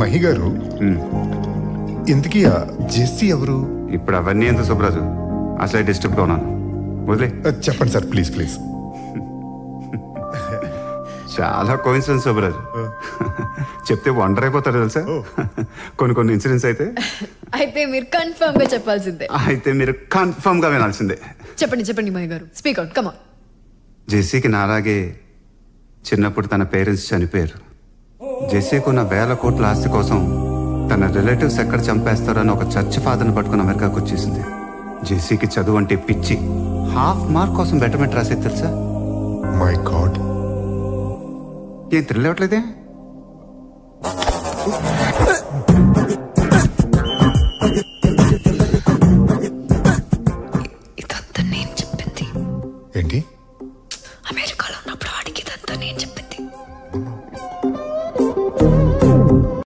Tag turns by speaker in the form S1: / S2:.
S1: మహి గారు, ఇంతకీ జెస్సీ ఎవరు?
S2: ఇప్పుడు అవన్నీ ఎందుకు సుబ్రాజు, అసలే డిస్టర్బ్గా ఉన్నాను, వదిలే.
S1: చెప్పండి సార్, ప్లీజ్ ప్లీజ్.
S2: చాలా కోయిన్సిడెన్స్ సుబ్రాజు, చెప్తే వండర్ అయిపోతారు తెలుసా. కొన్ని ఇన్సిడెంట్స్
S3: అయితే మీరు కన్ఫర్మ్ గా చెప్పాల్సిందే.
S2: మీరు కన్ఫర్మ్ గా వినాల్సిందే.
S3: చెప్పండి Mahi garu, speak out, come on.
S2: జెస్సీకి నాలాగే చిన్నప్పుడు తన పేరెంట్స్ చనిపోయారు. జెస్సీకి ఉన్న 1000 కోట్ల ఆస్తి కోసం తన రిలేటివ్స్ ఎక్కడ చంపేస్తారని ఒక చర్చ్ ఫాదర్ని పట్టుకుని అమెరికాకు వచ్చేసింది. జెస్సీకి చదువు అంటే పిచ్చి. హాఫ్ మార్క్ కోసం బెటర్మెంట్ రాసేది తెలుసా.
S1: మై గాడ్,
S2: ఏం థ్రిల్ అవ్వట్లేదే?